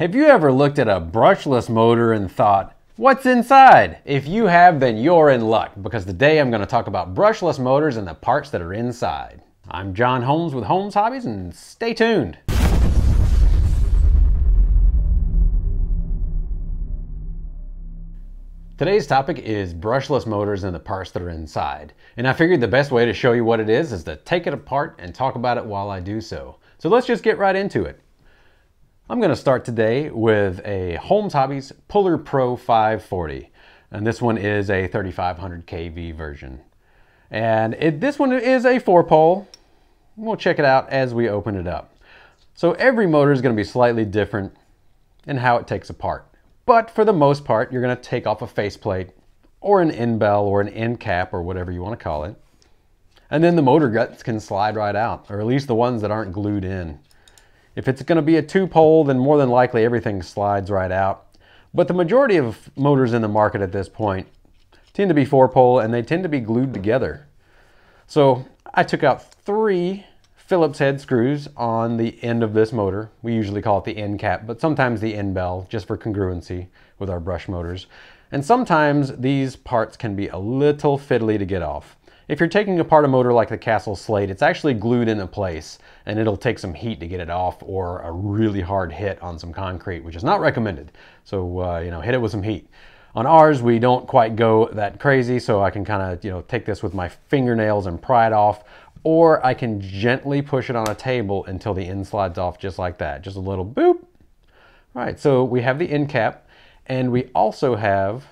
Have you ever looked at a brushless motor and thought, what's inside? If you have, then you're in luck, because today I'm going to talk about brushless motors and the parts that are inside. I'm John Holmes with Holmes Hobbies, and stay tuned. Today's topic is brushless motors and the parts that are inside. And I figured the best way to show you what it is to take it apart and talk about it while I do so. So let's just get right into it. I'm going to start today with a Holmes Hobbies Puller Pro 540. And this one is a 3500 kV version. And this one is a 4-pole. We'll check it out as we open it up. So every motor is going to be slightly different in how it takes apart. But for the most part, you're going to take off a faceplate or an end bell or an end cap or whatever you want to call it. And then the motor guts can slide right out, or at least the ones that aren't glued in. If it's going to be a 2-pole, then more than likely everything slides right out. But the majority of motors in the market at this point tend to be 4-pole, and they tend to be glued together. So I took out 3 Phillips head screws on the end of this motor. We usually call it the end cap, but sometimes the end bell, just for congruency with our brush motors. And sometimes these parts can be a little fiddly to get off. If you're taking apart a motor like the Castle Slate, it's actually glued into place, and it'll take some heat to get it off, or a really hard hit on some concrete, which is not recommended. So, hit it with some heat. On ours, we don't quite go that crazy, so I can kind of, take this with my fingernails and pry it off, or I can gently push it on a table until the end slides off just like that. Just a little boop. All right, so we have the end cap, and we also have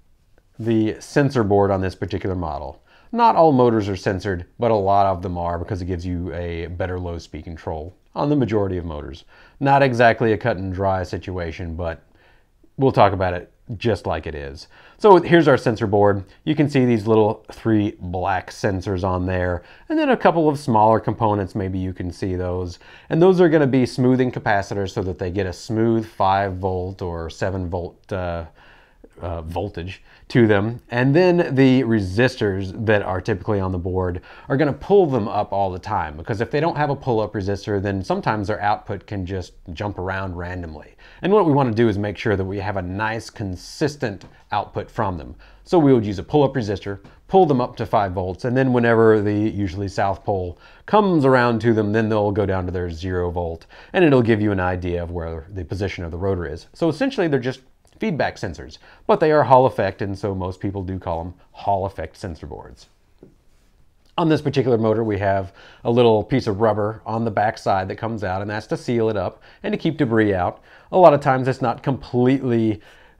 the sensor board on this particular model. Not all motors are sensored, but a lot of them are, because it gives you a better low speed control on the majority of motors. Not exactly a cut and dry situation, but we'll talk about it just like it is. So here's our sensor board. You can see these little 3 black sensors on there, and then a couple of smaller components, maybe you can see those. And those are going to be smoothing capacitors so that they get a smooth 5-volt or 7-volt voltage to them. And then the resistors that are typically on the board are going to pull them up all the time, because if they don't have a pull-up resistor, then sometimes their output can just jump around randomly. And what we want to do is make sure that we have a nice consistent output from them. So we would use a pull-up resistor, pull them up to 5 volts, and then whenever the usually south pole comes around to them, then they'll go down to their 0 volt, and it'll give you an idea of where the position of the rotor is. So essentially they're just feedback sensors, but they are Hall effect, and so most people do call them Hall effect sensor boards. On this particular motor, we have a little piece of rubber on the back side that comes out, and that's to seal it up and to keep debris out. A lot of times it's not completely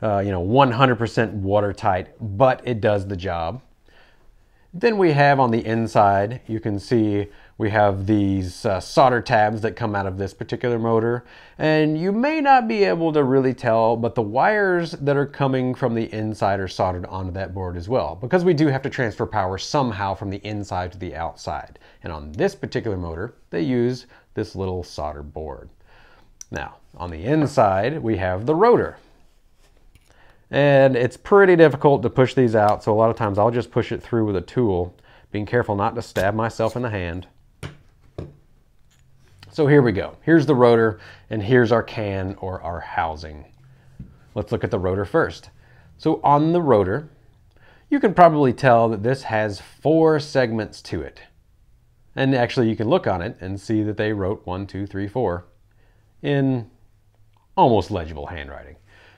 100% watertight, but it does the job. Then we have on the inside, you can see we have these solder tabs that come out of this particular motor, and you may not be able to really tell, but the wires that are coming from the inside are soldered onto that board as well, because we do have to transfer power somehow from the inside to the outside. And on this particular motor, they use this little solder board. Now, on the inside, we have the rotor. And it's pretty difficult to push these out, so a lot of times I'll just push it through with a tool, being careful not to stab myself in the hand. So here we go. Here's the rotor, and here's our can or our housing. Let's look at the rotor first. So on the rotor, you can probably tell that this has 4 segments to it. And actually you can look on it and see that they wrote 1, 2, 3, 4 in almost legible handwriting.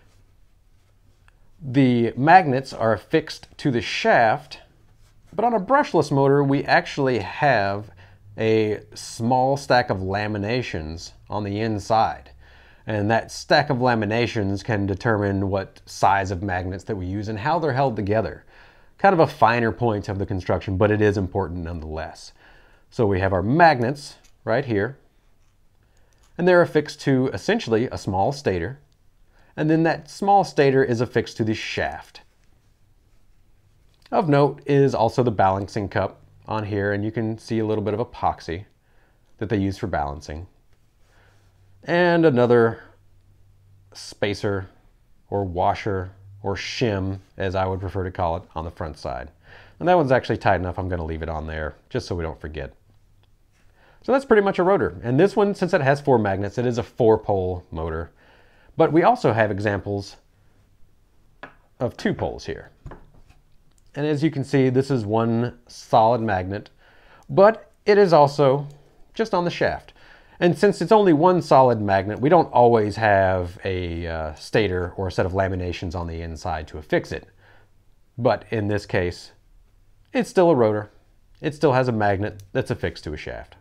The magnets are affixed to the shaft, but on a brushless motor, we actually have a small stack of laminations on the inside. And that stack of laminations can determine what size of magnets that we use and how they're held together. Kind of a finer point of the construction, but it is important nonetheless. So we have our magnets right here, and they're affixed to essentially a small stator. And then that small stator is affixed to the shaft. Of note is also the balancing cup on here, and you can see a little bit of epoxy that they use for balancing. And another spacer or washer or shim, as I would prefer to call it, on the front side. And that one's actually tight enough, I'm going to leave it on there just so we don't forget. So that's pretty much a rotor. And this one, since it has 4 magnets, it is a 4-pole motor. But we also have examples of 2 poles here. And as you can see, this is one solid magnet, but it is also just on the shaft. And since it's only one solid magnet, we don't always have a stator or a set of laminations on the inside to affix it. But in this case, it's still a rotor. It still has a magnet that's affixed to a shaft.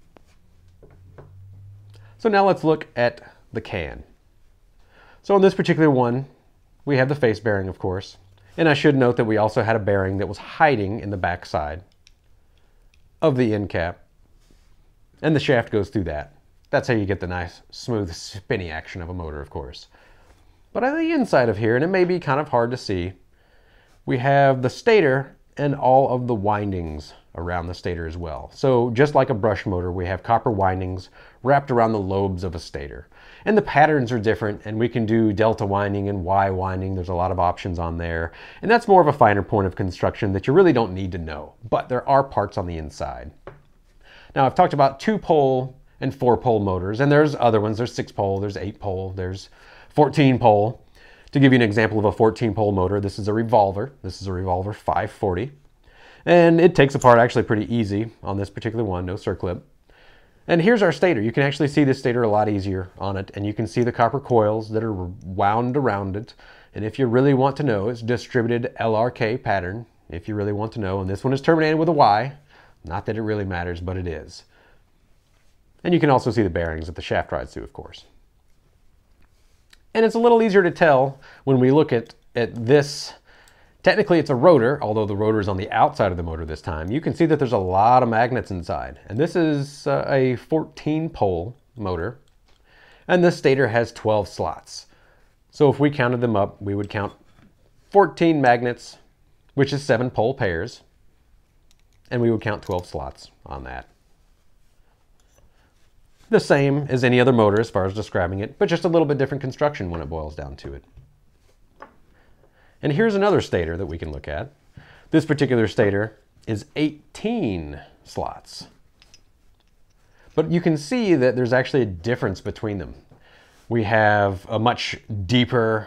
So now let's look at the can. So on this particular one, we have the face bearing, of course. And I should note that we also had a bearing that was hiding in the back side of the end cap. And the shaft goes through that. That's how you get the nice, smooth, spinny action of a motor, of course. But on the inside of here, and it may be kind of hard to see, we have the stator and all of the windings around the stator as well. So just like a brush motor, we have copper windings wrapped around the lobes of a stator. And the patterns are different, and we can do delta winding and Y winding. There's a lot of options on there. And that's more of a finer point of construction that you really don't need to know. But there are parts on the inside. Now, I've talked about 2-pole and 4-pole motors, and there's other ones. There's 6-pole, there's 8-pole, there's 14-pole. To give you an example of a 14-pole motor, this is a revolver. This is a revolver 540. And it takes apart actually pretty easy on this particular one, no circlip. And here's our stator. You can actually see the stator a lot easier on it, and you can see the copper coils that are wound around it. And if you really want to know, it's distributed LRK pattern, if you really want to know. And this one is terminated with a Y. Not that it really matters, but it is. And you can also see the bearings that the shaft rides through, of course. And it's a little easier to tell when we look at this. Technically, it's a rotor, although the rotor is on the outside of the motor this time. You can see that there's a lot of magnets inside. And this is a 14-pole motor. And this stator has 12 slots. So if we counted them up, we would count 14 magnets, which is 7-pole pairs. And we would count 12 slots on that. The same as any other motor as far as describing it, but just a little bit different construction when it boils down to it. And here's another stator that we can look at. This particular stator is 18 slots. But you can see that there's actually a difference between them. We have a much deeper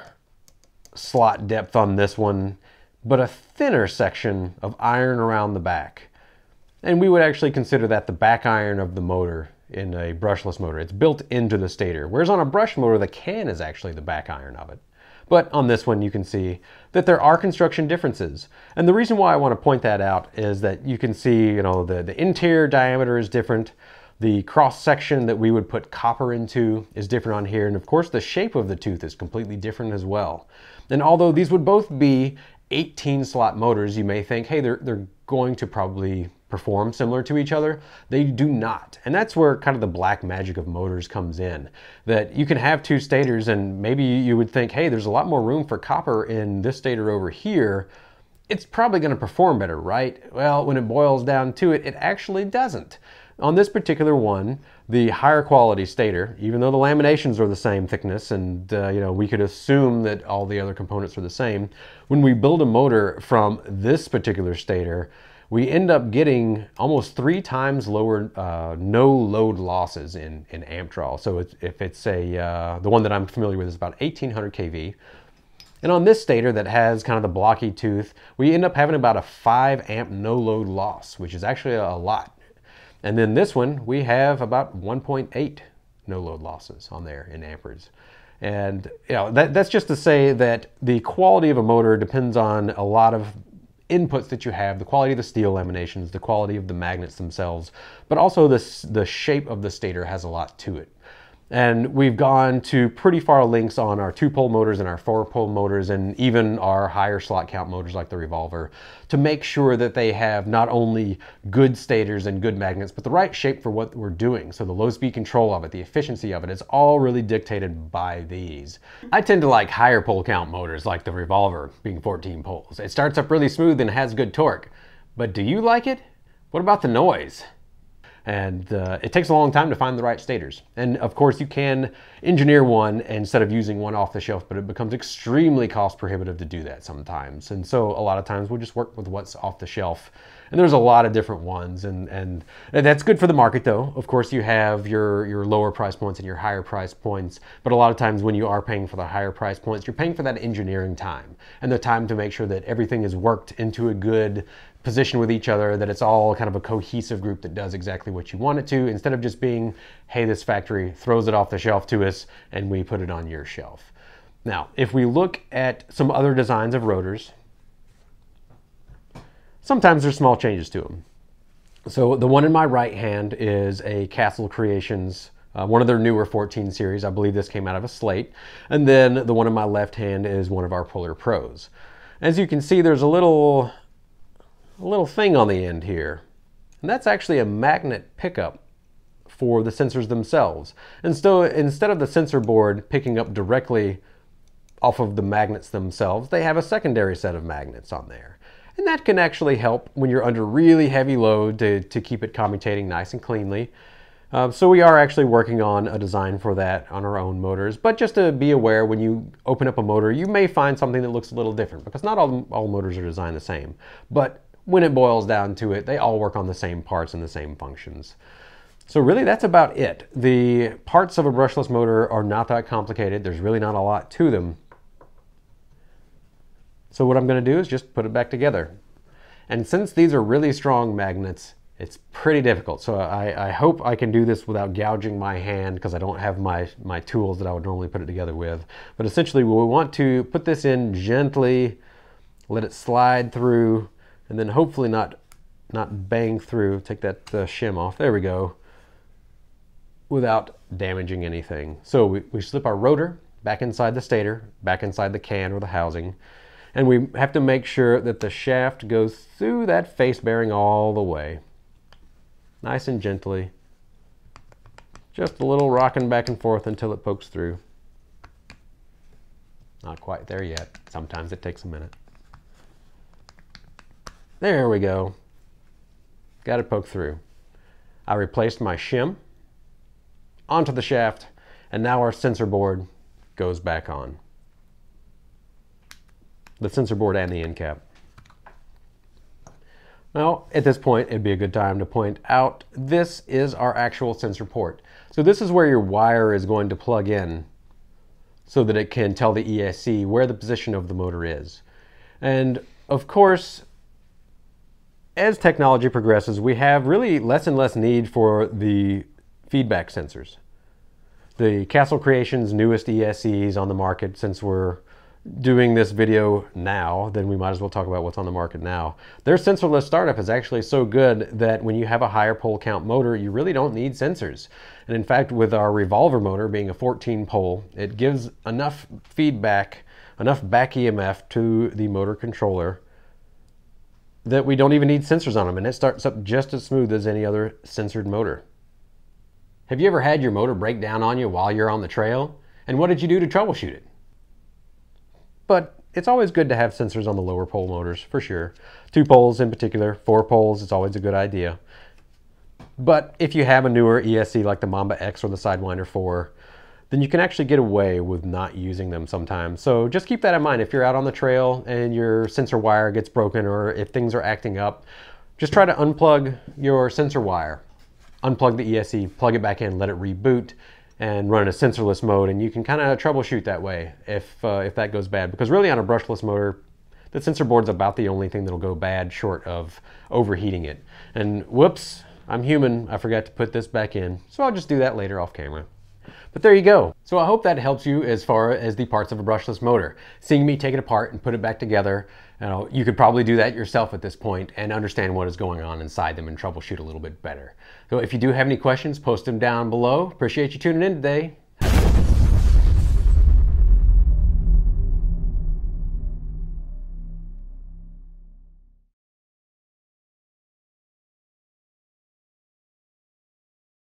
slot depth on this one, but a thinner section of iron around the back. And we would actually consider that the back iron of the motor in a brushless motor. It's built into the stator, whereas on a brush motor, the can is actually the back iron of it. But on this one, you can see that there are construction differences. And the reason why I want to point that out is that you can see, the interior diameter is different. The cross section that we would put copper into is different on here. And of course, the shape of the tooth is completely different as well. And although these would both be 18 slot motors, you may think, hey, they're going to probably perform similar to each other. They do not. And that's where kind of the black magic of motors comes in. That you can have 2 stators and maybe you would think, hey, there's a lot more room for copper in this stator over here. It's probably going to perform better, right? Well, when it boils down to it, it actually doesn't. On this particular one, the higher quality stator, even though the laminations are the same thickness and we could assume that all the other components are the same, when we build a motor from this particular stator, we end up getting almost 3 times lower no load losses in amp draw. So if it's the one that I'm familiar with is about 1800 kV. And on this stator that has kind of the blocky tooth, we end up having about a 5 amp no load loss, which is actually a lot. And then this one, we have about 1.8 no load losses on there in amperage. And that's just to say that the quality of a motor depends on a lot of inputs that you have, the quality of the steel laminations, the quality of the magnets themselves, but also the shape of the stator has a lot to it. And we've gone to pretty far lengths on our 2-pole motors and our 4-pole motors and even our higher slot count motors like the revolver to make sure that they have not only good stators and good magnets, but the right shape for what we're doing. So the low speed control of it, the efficiency of it, is all really dictated by these. I tend to like higher pole count motors like the revolver being 14 poles. It starts up really smooth and has good torque. But do you like it? What about the noise? And it takes a long time to find the right stators. And of course you can engineer one instead of using one off the shelf, but it becomes extremely cost prohibitive to do that sometimes. And so a lot of times we'll just work with what's off the shelf And there's a lot of different ones, and that's good for the market though. Of course, you have your lower price points and your higher price points, but a lot of times when you are paying for the higher price points, you're paying for that engineering time and the time to make sure that everything is worked into a good position with each other, that it's all kind of a cohesive group that does exactly what you want it to, instead of just being, hey, this factory throws it off the shelf to us and we put it on your shelf. Now, if we look at some other designs of rotors, sometimes there's small changes to them. So the one in my right hand is a Castle Creations, one of their newer 14 series. I believe this came out of a slate. And then the one in my left hand is one of our Polar Pros. As you can see, there's a little thing on the end here. And that's actually a magnet pickup for the sensors themselves. And so instead of the sensor board picking up directly off of the magnets themselves, they have a secondary set of magnets on there. And that can actually help when you're under really heavy load to keep it commutating nice and cleanly. So we are actually working on a design for that on our own motors. But just to be aware, when you open up a motor, you may find something that looks a little different, because not all motors are designed the same. But when it boils down to it, they all work on the same parts and the same functions. So really, that's about it. The parts of a brushless motor are not that complicated. There's really not a lot to them. So what I'm going to do is just put it back together. And since these are really strong magnets, it's pretty difficult. So I hope I can do this without gouging my hand, because I don't have my tools that I would normally put it together with. But essentially, we want to put this in gently, let it slide through, and then hopefully not bang through. Take that shim off. There we go. Without damaging anything. So we slip our rotor back inside the stator, back inside the can or the housing. And we have to make sure that the shaft goes through that face bearing all the way. Nice and gently. Just a little rocking back and forth until it pokes through. Not quite there yet. Sometimes it takes a minute. There we go. Got it poked through. I replaced my shim onto the shaft, and now our sensor board goes back on. The sensor board and the end cap. Now, at this point, it'd be a good time to point out this is our actual sensor port. So this is where your wire is going to plug in so that it can tell the ESC where the position of the motor is. And of course, as technology progresses, we have really less and less need for the feedback sensors. The Castle Creations' newest ESCs on the market, since we're doing this video now, then we might as well talk about what's on the market now. Their sensorless startup is actually so good that when you have a higher pole count motor, you really don't need sensors. And in fact, with our revolver motor being a 14 pole, it gives enough feedback, enough back EMF to the motor controller that we don't even need sensors on them, and it starts up just as smooth as any other sensored motor. Have you ever had your motor break down on you while you're on the trail? And what did you do to troubleshoot it? But it's always good to have sensors on the lower pole motors, for sure. 2 poles in particular, 4 poles, it's always a good idea. But if you have a newer ESC like the Mamba X or the Sidewinder 4, then you can actually get away with not using them sometimes. So just keep that in mind. If you're out on the trail and your sensor wire gets broken, or if things are acting up, just try to unplug your sensor wire. Unplug the ESC, plug it back in, let it reboot, and run in a sensorless mode, and you can kind of troubleshoot that way if that goes bad. Because really on a brushless motor, the sensor board's about the only thing that'll go bad short of overheating it. And whoops, I'm human, I forgot to put this back in, so I'll just do that later off camera. But there you go. So I hope that helps you as far as the parts of a brushless motor. Seeing me take it apart and put it back together, you could probably do that yourself at this point and understand what is going on inside them and troubleshoot a little bit better. So if you do have any questions, post them down below. Appreciate you tuning in today.